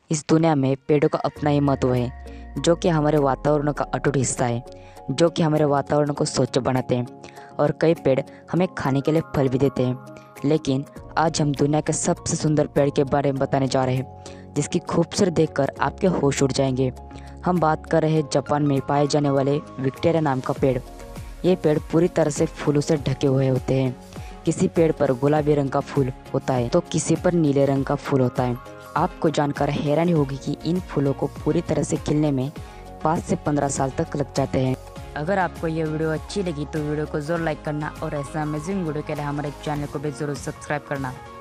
इस दुनिया में पेड़ों का अपना ही महत्व है, जो कि हमारे वातावरण का अटूट हिस्सा है, जो कि हमारे वातावरण को स्वच्छ बनाते हैं। और कई पेड़ हमें खाने के लिए फल भी देते हैं। लेकिन आज हम दुनिया के सबसे सुंदर पेड़ के बारे में बताने जा रहे हैं, जिसकी खूबसूरत देखकर आपके होश उड़ जाएंगे। हम बात कर रहे हैं जापान में पाए जाने वाले विक्टोरिया नाम का पेड़। ये पेड़ पूरी तरह से फूलों से ढके हुए होते हैं। किसी पेड़ पर गुलाबी रंग का फूल होता है तो किसी पर नीले रंग का फूल होता है। आपको जानकर हैरानी होगी कि इन फूलों को पूरी तरह से खिलने में 5 से 15 साल तक लग जाते हैं। अगर आपको ये वीडियो अच्छी लगी तो वीडियो को ज़रूर लाइक करना और ऐसा अमेजिंग वीडियो के लिए हमारे चैनल को भी ज़रूर सब्सक्राइब करना।